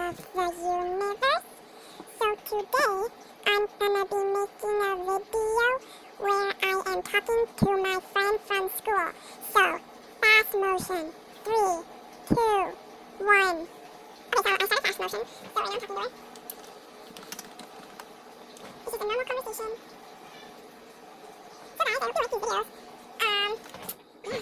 of the universe. So today, I'm gonna be making a video where I am talking to my friend from school. So, fast motion. 3, 2, 1. Okay, so I started fast motion. So right now I'm talking to her. This is a normal conversation. So guys, I hope you like these videos. Yeah.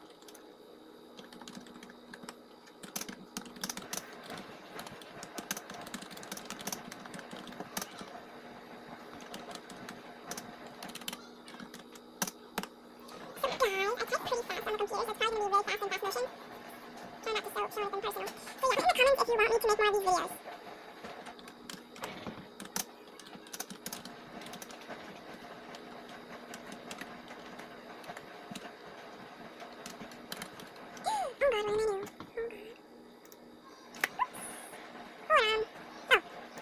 I type pretty fast on the computer, so it's probably going to be really fast in fast motion. Try not to show anything personal. So yeah, put in the comments if you want me to make more of these videos. Oh god, what am I doing? Oh god. Hold on. Oh.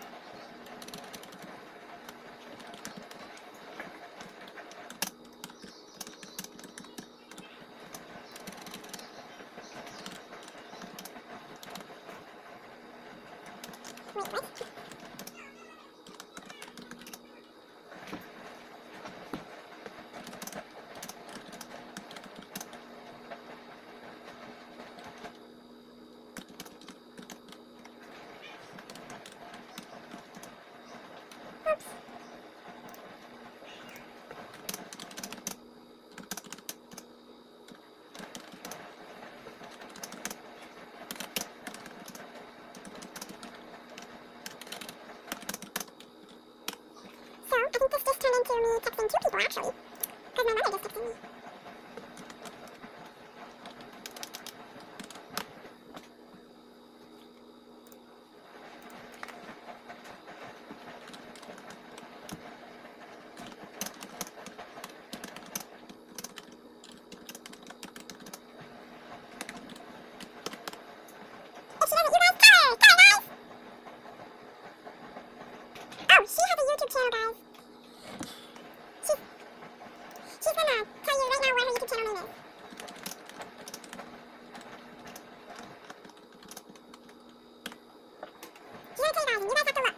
Wait, what? Oops. So, I think this just turned into me texting two people, actually. Because my mother just texted me. If she doesn't, you guys tell her! Tell her, guys! Oh, she has a YouTube channel, guys. She's gonna tell you right now what her YouTube channel name is. She's gonna tell you guys, and you guys have to look.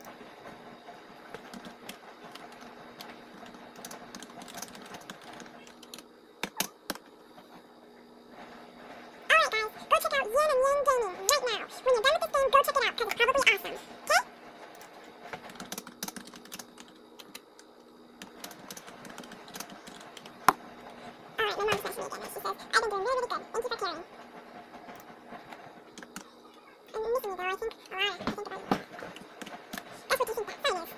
Alright guys, go check out Yin and Yang Gaming right now. When you're done with this game, go check it out, because it's probably awesome. Okay? Alright, my mom's messaging me again. She says, I've been doing really, really good. Thank you for caring. And you're missing me though, I think a lot. I think about you. That's what you think that sign is.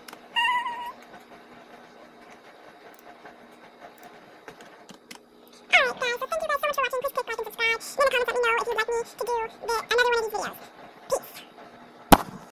Alright guys, so thank you guys so much for watching. Please click like and subscribe. In the comments let me know if you'd like me to do another one of these videos.